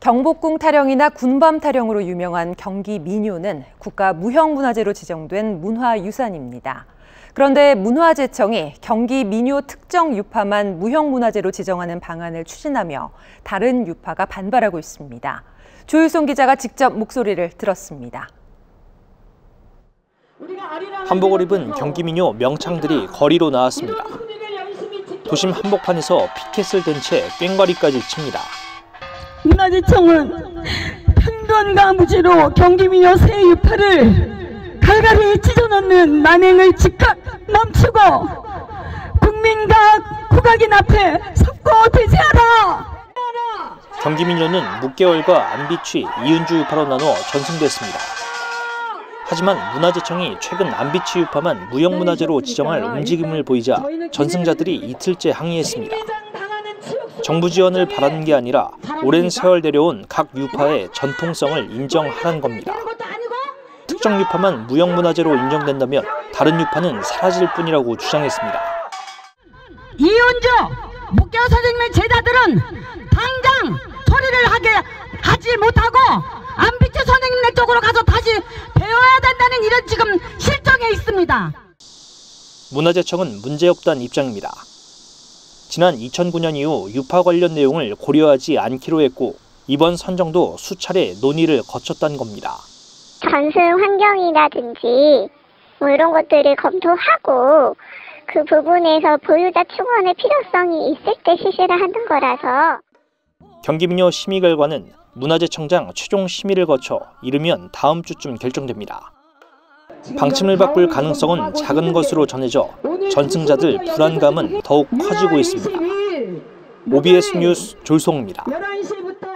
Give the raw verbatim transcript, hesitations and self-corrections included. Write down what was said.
경복궁 타령이나 군밤 타령으로 유명한 경기 민요는 국가 무형문화재로 지정된 문화유산입니다. 그런데 문화재청이 경기 민요 특정 유파만 무형문화재로 지정하는 방안을 추진하며 다른 유파가 반발하고 있습니다. 조일송 기자가 직접 목소리를 들었습니다. 한복을 입은 경기 민요 명창들이 거리로 나왔습니다. 도심 한복판에서 피켓을 든 채 꽹과리까지 칩니다. 문화재청은 편견과 무지로 경기민요 새 유파를 갈갈이 찢어놓는 만행을 즉각 멈추고 국민과 국악인 앞에 섰고 대제하라. 경기민요는 묵계월과 안비취, 이은주 유파로 나눠 전승됐습니다. 하지만 문화재청이 최근 안비취 유파만 무형문화재로 지정할 움직임을 보이자 전승자들이 이틀째 항의했습니다. 정부 지원을 바라는 게 아니라 오랜 세월 내려온 각 유파의 전통성을 인정하라는 겁니다. 특정 유파만 무형문화재로 인정된다면 다른 유파는 사라질 뿐이라고 주장했습니다. 이은주, 묵계월 선생님의 제자들은 당장 처리를 하게 하지 못하고 안비취 선생님네 쪽으로 가서 다시 배워야 된다는 이런 지금 실정에 있습니다. 문화재청은 문제없다는 입장입니다. 지난 이천구 년 이후 유파 관련 내용을 고려하지 않기로 했고 이번 선정도 수차례 논의를 거쳤다는 겁니다. 전승 환경이라든지 뭐 이런 것들을 검토하고 그 부분에서 보유자 충원의 필요성이 있을 때 실시를 하는 거라서. 경기민요 심의 결과는 문화재청장 최종 심의를 거쳐 이르면 다음 주쯤 결정됩니다. 방침을 바꿀 가능성은 작은 것으로 전해져 전승자들 불안감은 더욱 커지고 있습니다. 오비에스 뉴스 조일송입니다.